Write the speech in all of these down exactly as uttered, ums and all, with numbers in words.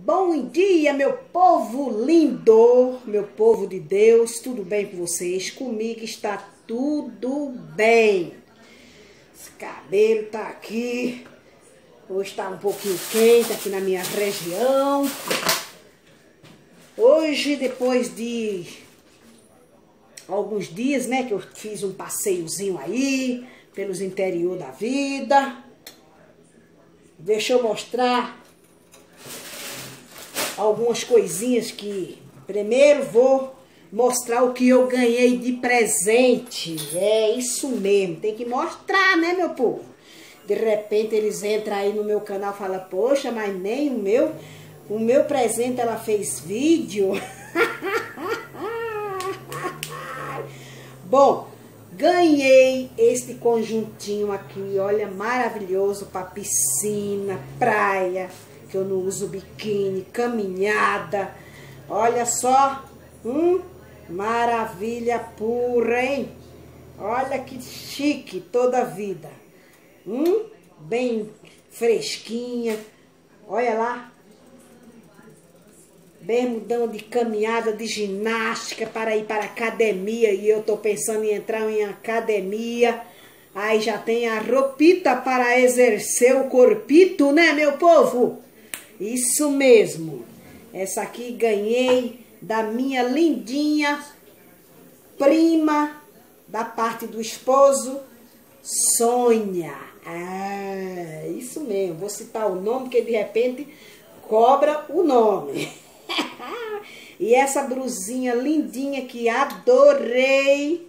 Bom dia, meu povo lindo, meu povo de Deus, tudo bem com vocês? Comigo está tudo bem. Esse cabelo tá aqui, hoje está um pouquinho quente aqui na minha região. Hoje, depois de alguns dias, né, que eu fiz um passeiozinho aí, pelos interior da vida. Deixa eu mostrar algumas coisinhas que... Primeiro vou mostrar o que eu ganhei de presente. É isso mesmo, tem que mostrar, né, meu povo? De repente eles entram aí no meu canal e falam, poxa, mas nem o meu, o meu presente ela fez vídeo. Bom, ganhei este conjuntinho aqui, olha, maravilhoso para piscina, praia, que eu não uso biquíni, caminhada. Olha só, hum, maravilha pura, hein? Olha que chique toda a vida. Hum, bem fresquinha. Olha lá. Bermudão de caminhada, de ginástica para ir para a academia. E eu tô pensando em entrar em academia. Aí já tem a roupita para exercer o corpito, né, meu povo? Isso mesmo. Essa aqui ganhei da minha lindinha prima, da parte do esposo, Sônia. Ah, isso mesmo. Vou citar o nome, porque de repente cobra o nome. E essa brusinha lindinha que adorei,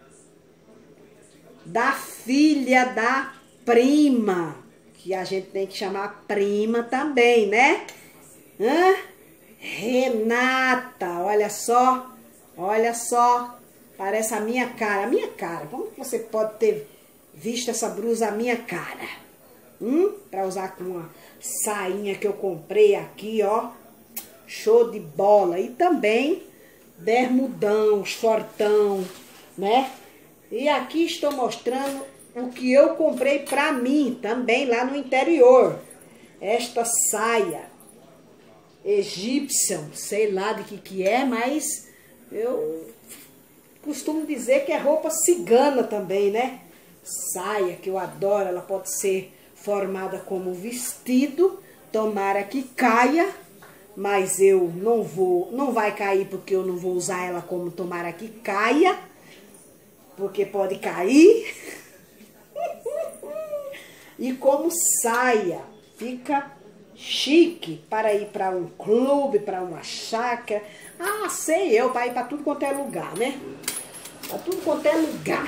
da filha da prima, que a gente tem que chamar prima também, né? Hã? Renata, olha só, olha só, parece a minha cara, a minha cara. Como que você pode ter visto essa blusa a minha cara? Hum? Pra usar com uma sainha que eu comprei aqui, ó. Show de bola. E também bermudão, shortão, né? E aqui estou mostrando o que eu comprei pra mim também lá no interior. Esta saia egípcia, sei lá de que que é, mas eu costumo dizer que é roupa cigana também, né? Saia que eu adoro, ela pode ser formada como vestido, tomara que caia, mas eu não vou, não vai cair porque eu não vou usar ela como tomara que caia, porque pode cair. E como saia, fica chique para ir para um clube, para uma chácara. Ah, sei eu, para ir para tudo quanto é lugar, né? Para tudo quanto é lugar.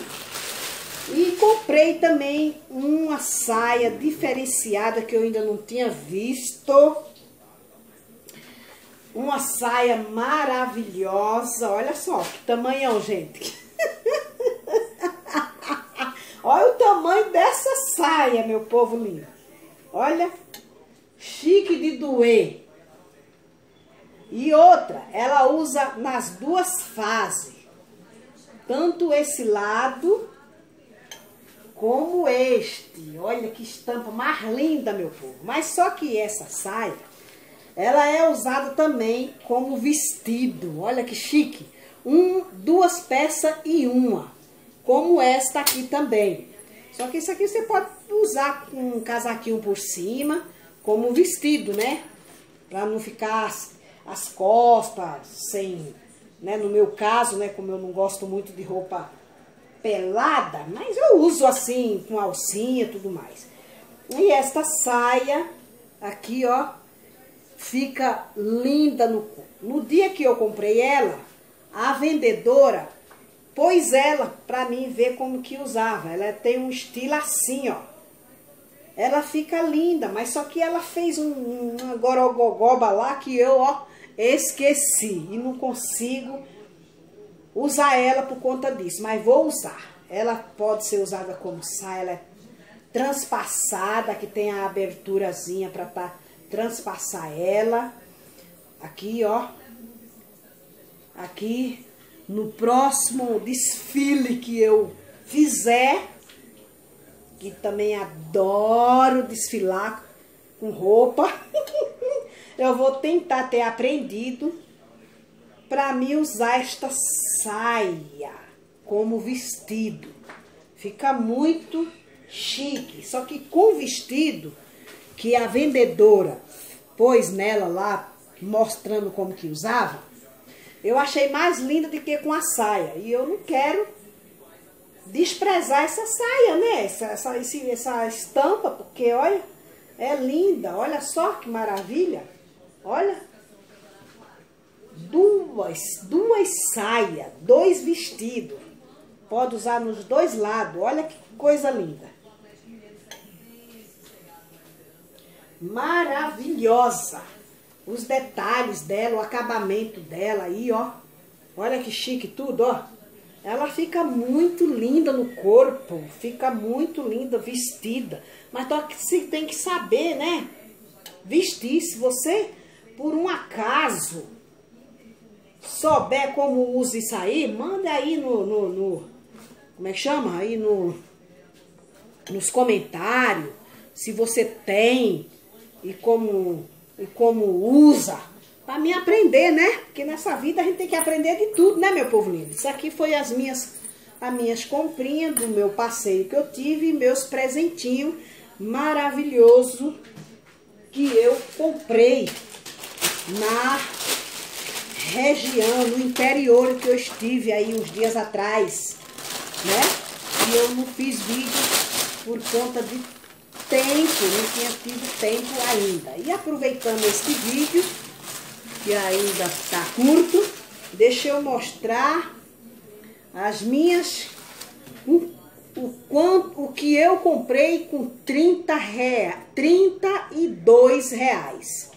E comprei também uma saia diferenciada que eu ainda não tinha visto. Uma saia maravilhosa. Olha só, que tamanhão, gente. Olha o tamanho dessa saia, meu povo lindo. Olha, chique de doer. E outra, ela usa nas duas fases. Tanto esse lado como este. Olha que estampa mais linda, meu povo. Mas só que essa saia, ela é usada também como vestido. Olha que chique. Um, duas peças e uma. Como esta aqui também. Só que isso aqui você pode usar com um casaquinho por cima, como vestido, né? Pra não ficar as, as costas sem, né? No meu caso, né? Como eu não gosto muito de roupa pelada, mas eu uso assim, com alcinha e tudo mais. E esta saia aqui, ó, fica linda no corpo. No dia que eu comprei ela, a vendedora pôs ela pra mim ver como que usava. Ela tem um estilo assim, ó. Ela fica linda, mas só que ela fez um, uma gorogogoba lá que eu, ó, esqueci. E não consigo usar ela por conta disso, mas vou usar. Ela pode ser usada como saia, ela é transpassada, que tem a aberturazinha pra tá, transpassar ela. Aqui, ó. Aqui. No próximo desfile que eu fizer, que também adoro desfilar com roupa, eu vou tentar ter aprendido para mim usar esta saia como vestido. Fica muito chique. Só que com o vestido que a vendedora pôs nela lá, mostrando como que usava, eu achei mais linda do que com a saia. E eu não quero desprezar essa saia, né? Essa, essa, essa estampa, porque olha, é linda. Olha só que maravilha. Olha. Duas, duas saias, dois vestidos. Pode usar nos dois lados. Olha que coisa linda. Maravilhosa. Os detalhes dela, o acabamento dela aí, ó. Olha que chique tudo, ó. Ela fica muito linda no corpo. Fica muito linda vestida. Mas você tem que saber, né? Vestir. Se você, por um acaso, souber como usa isso aí, manda aí no, no, no como é que chama? Aí no, nos comentários, se você tem e como, e como usa, para mim aprender, né? Porque nessa vida a gente tem que aprender de tudo, né, meu povo lindo? Isso aqui foi as minhas, as minhas comprinhas do meu passeio que eu tive, meus presentinhos maravilhosos que eu comprei na região, no interior que eu estive aí uns dias atrás, né? E eu não fiz vídeo por conta de tempo, não tinha tido tempo ainda. E aproveitando este vídeo, que ainda está curto, deixa eu mostrar as minhas, o, o, quanto, o que eu comprei com trinta reais, trinta e dois reais.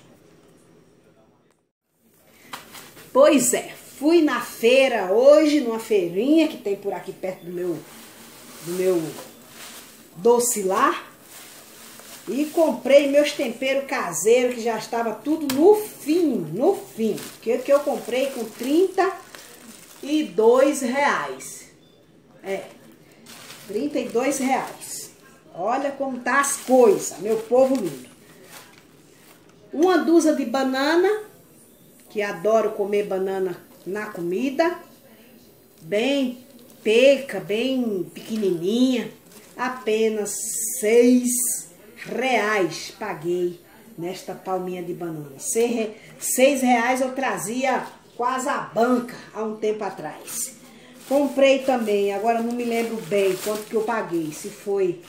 Pois é, fui na feira hoje, numa feirinha que tem por aqui perto do meu, do meu doce lá. E comprei meus temperos caseiros, que já estava tudo no fim, no fim. Que, que eu comprei com trinta e dois reais. É, trinta e dois reais. Olha como tá as coisas, meu povo lindo. Uma dúzia de banana, que adoro comer banana na comida, bem peca, bem pequenininha, apenas seis reais paguei nesta palminha de banana. Seis, seis reais eu trazia quase a banca há um tempo atrás. Comprei também, agora não me lembro bem quanto que eu paguei, se foi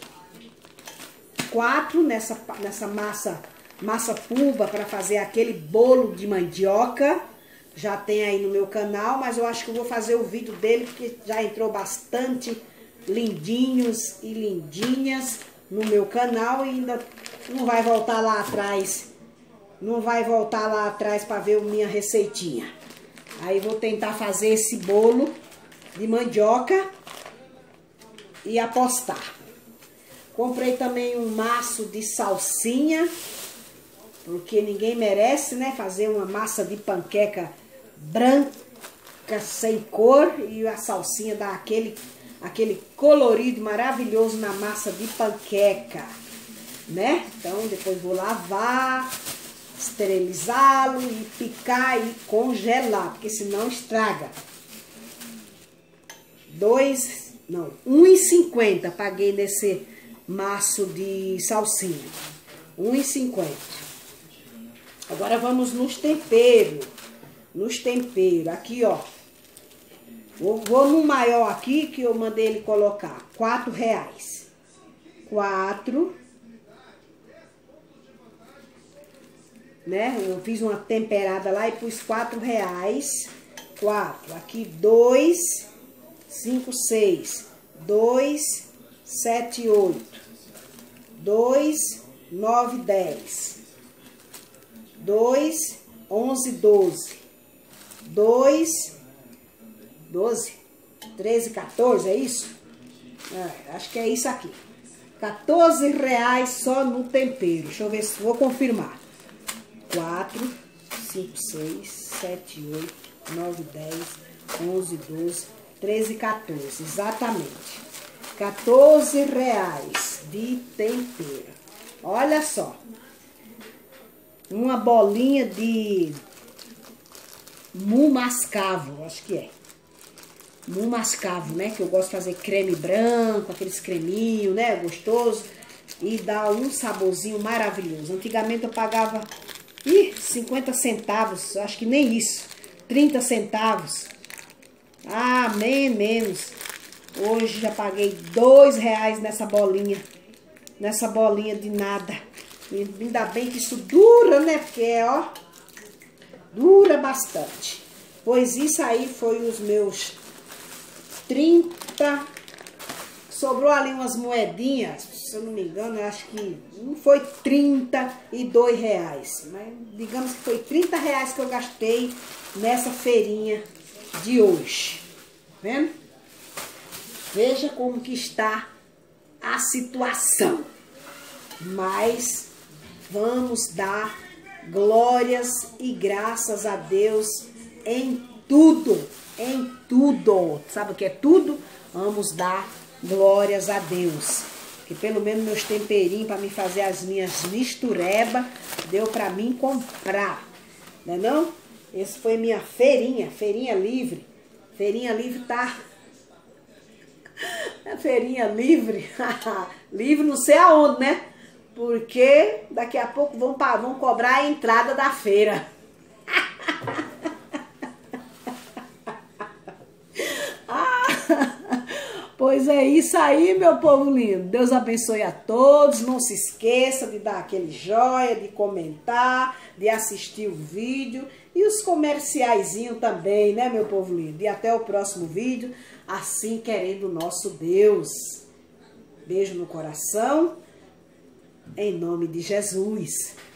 quatro nessa, nessa massa massa pulva para fazer aquele bolo de mandioca. Já tem aí no meu canal, mas eu acho que eu vou fazer o vídeo dele, porque já entrou bastante lindinhos e lindinhas no meu canal e ainda não vai voltar lá atrás, não vai voltar lá atrás para ver a minha receitinha. Aí vou tentar fazer esse bolo de mandioca e apostar. Comprei também um maço de salsinha, porque ninguém merece, né, fazer uma massa de panqueca branca, sem cor, e a salsinha dá aquele, aquele colorido maravilhoso na massa de panqueca, né? Então, depois vou lavar, esterilizá-lo e picar e congelar, porque senão estraga. Dois, não, um e cinquenta paguei nesse maço de salsinha. um e cinquenta. Agora vamos nos temperos. Nos temperos. Aqui, ó. Vou, vou no maior aqui, que eu mandei ele colocar. Quatro reais. Quatro. Né? Eu fiz uma temperada lá e pus quatro reais. Quatro. Aqui, dois, cinco, seis. Dois, sete, oito. Dois, nove, dez. Dois, onze, doze. Dois, doze, treze, quatorze, é isso? É, acho que é isso aqui. quatorze reais só no tempero. Deixa eu ver se vou confirmar. quatro, cinco, seis, sete, oito, nove, dez, onze, doze, treze, quatorze. Exatamente. quatorze reais de tempero. Olha só. uma bolinha de mu mascavo, acho que é. Mu mascavo, né? Que eu gosto de fazer creme branco, aqueles creminhos, né? Gostoso. E dá um saborzinho maravilhoso. Antigamente eu pagava ih, cinquenta centavos, acho que nem isso. trinta centavos. Ah, bem menos. Hoje já paguei dois reais nessa bolinha. Nessa bolinha de nada. E ainda bem que isso dura, né? Porque, ó, dura bastante. Pois isso aí foi os meus trinta. Sobrou ali umas moedinhas, se eu não me engano, eu acho que não foi trinta e dois reais. Mas digamos que foi trinta reais que eu gastei nessa feirinha de hoje. Tá vendo? Veja como que está a situação. Mas vamos dar glórias e graças a Deus em tudo, em tudo. Sabe o que é tudo? Vamos dar glórias a Deus. Que pelo menos meus temperinhos para me fazer as minhas mistureba deu para mim comprar. Não é não? Esse foi minha feirinha, feirinha livre. Feirinha livre tá... Feirinha livre. Livre não sei aonde, né? Porque daqui a pouco vão, vão cobrar a entrada da feira. Pois é isso aí, meu povo lindo. Deus abençoe a todos. Não se esqueça de dar aquele joia, de comentar, de assistir o vídeo. E os comerciaizinhos também, né, meu povo lindo? E até o próximo vídeo, assim querendo o nosso Deus. Beijo no coração, em nome de Jesus.